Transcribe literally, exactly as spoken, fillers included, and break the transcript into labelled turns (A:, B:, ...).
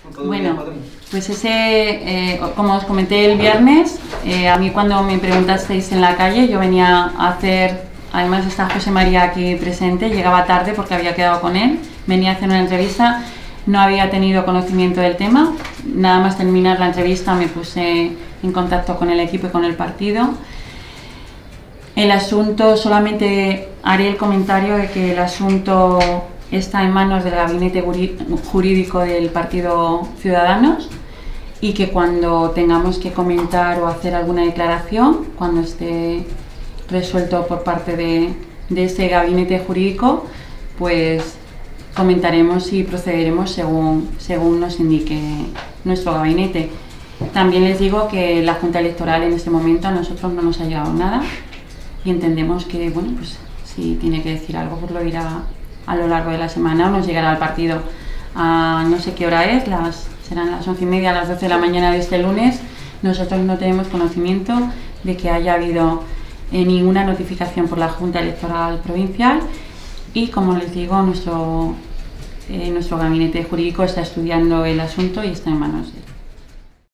A: Bueno, pues ese, eh, como os comenté el viernes, eh, a mí cuando me preguntasteis en la calle, yo venía a hacer, además está José María aquí presente, llegaba tarde porque había quedado con él, venía a hacer una entrevista, no había tenido conocimiento del tema, nada más terminar la entrevista me puse en contacto con el equipo y con el partido. El asunto, solamente haré el comentario de que el asunto está en manos del gabinete jurídico del Partido Ciudadanos y que cuando tengamos que comentar o hacer alguna declaración, cuando esté resuelto por parte de, de ese gabinete jurídico, pues comentaremos y procederemos según, según nos indique nuestro gabinete. También les digo que la Junta Electoral en este momento a nosotros no nos ha llegado nada y entendemos que, bueno, pues si tiene que decir algo, pues lo dirá a lo largo de la semana o nos llegará al partido a no sé qué hora es, las, serán las once y media, a las doce de la mañana de este lunes. Nosotros no tenemos conocimiento de que haya habido eh, ninguna notificación por la Junta Electoral Provincial y, como les digo, nuestro, eh, nuestro gabinete jurídico está estudiando el asunto y está en manos de él.